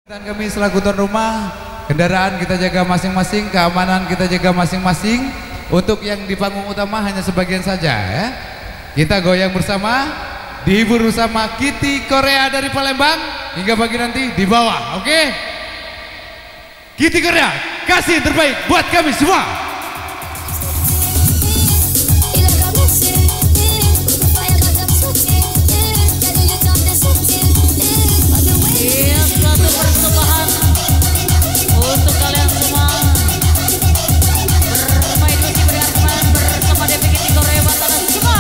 Dan kami selaku tuan rumah, kendaraan kita jaga masing-masing, keamanan kita jaga masing-masing. Untuk yang di panggung utama hanya sebagian saja ya. Kita goyang bersama, dihibur bersama Kitty Korea dari Palembang hingga pagi nanti di bawah, oke? Kitty Korea, kasih yang terbaik buat kami semua. Untuk kalian semua bermain musik berhargaan bersama DP Kitty Korea Bataran semua.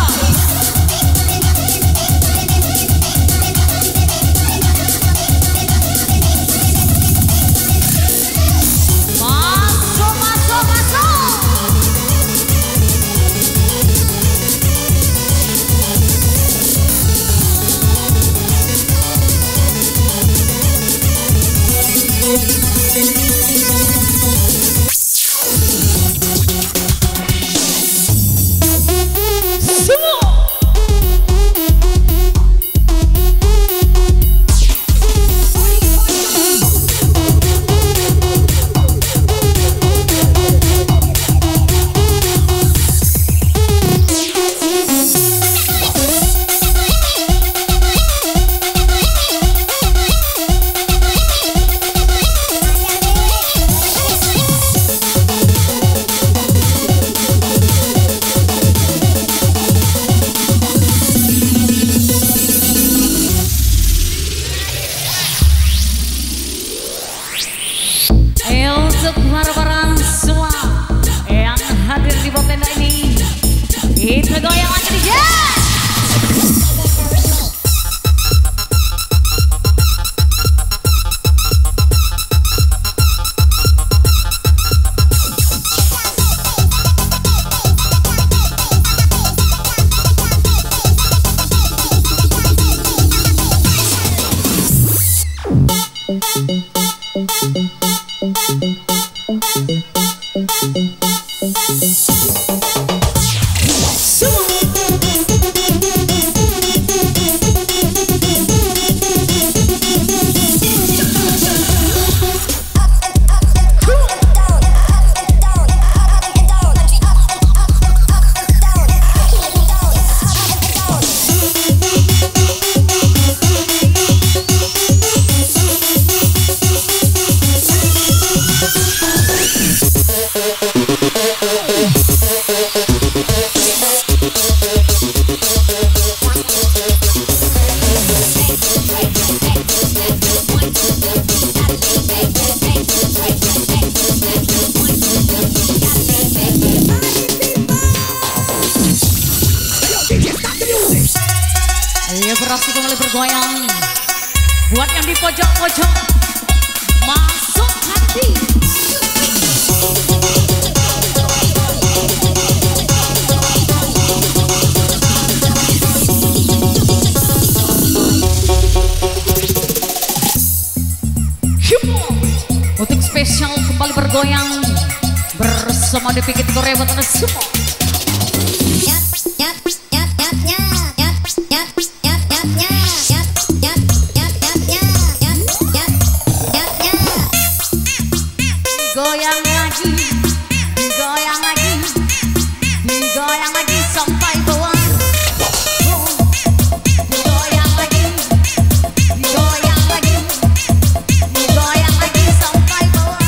Masuk, masuk, masuk. Untuk para semua yang hadir di bawah tenda ini, kita goyang lagi nih ya. Ayo beraksi kembali bergoyang. Buat yang di pojok-pojok, masuk hati. Untuk spesial kembali bergoyang bersama DP Kitty Korea Bataran semua. Goyang lagi, goyang lagi, goyang lagi sampai bawah. Goyang lagi, goyang lagi, goyang lagi sampai bawah.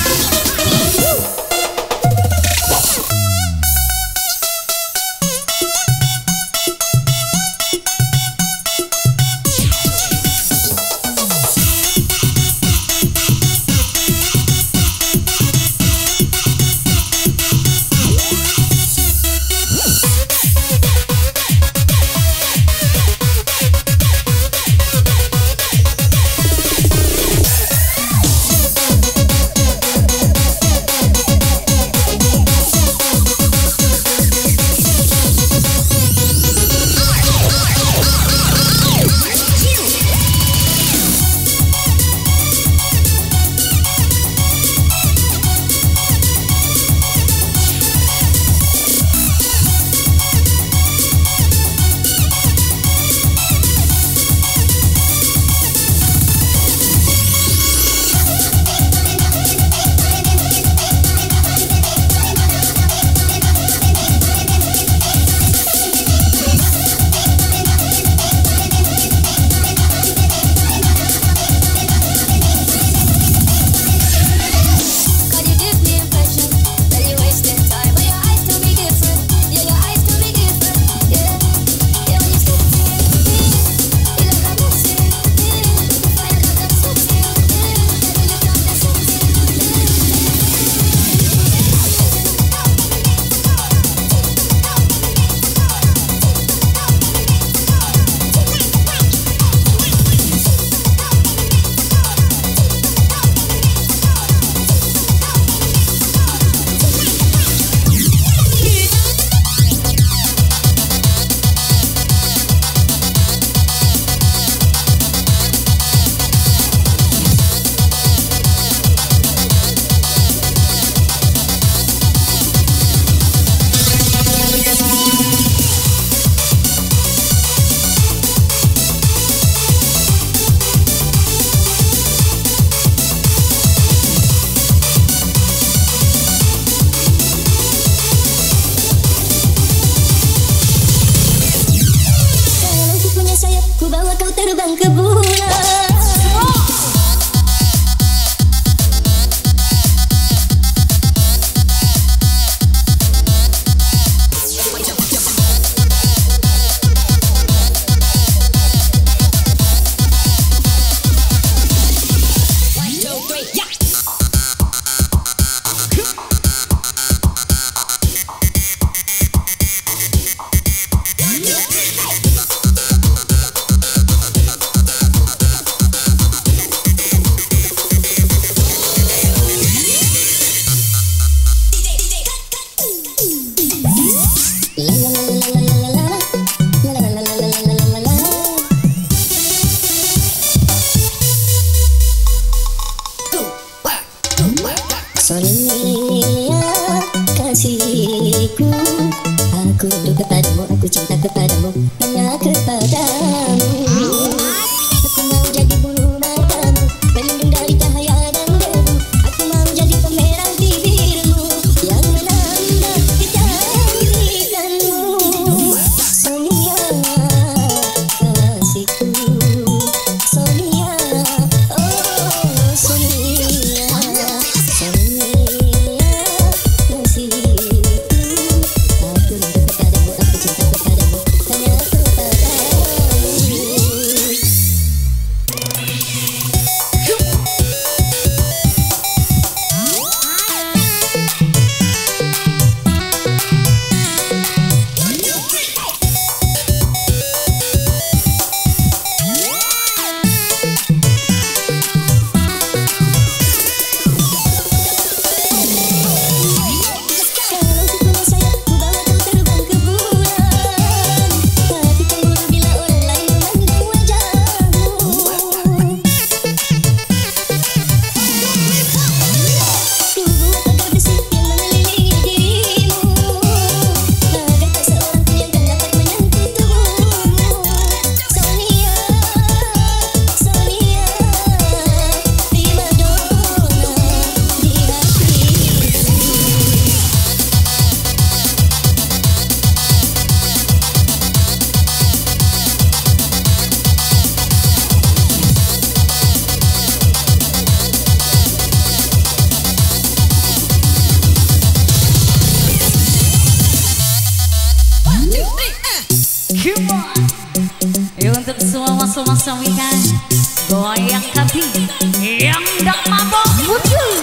Sonia kasihku, aku rindu kepadamu, aku cinta kepadamu, hanya kepadamu. Aku mau jadi bulu matamu, pelindung dari cahaya dan debu. Aku mau jadi pemerah bibirmu yang menambah kecantikanmu. Sonia kasihku, Sonia, oh Sonia, Sonia kasihku, aku rindu kepadamu, aku cinta kepadamu, hanya kepadamu. Kalau sepenuh sayap ku bawa kau terbang ke bulan, hati cemburu bila orang lain memandang wajahmu. Ku buat pagar besi yang mengelilingi dirimu, agar tak seorang pun yang kan dapat menyentuh tubuhmu. Sonia, Sonia, prima donna di hatiku. Come on. Untuk semua masa-masa weekend, goyang kaki yang dak mabok muncul.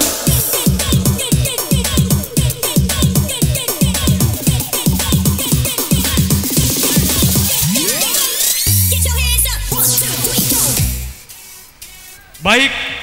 Baik,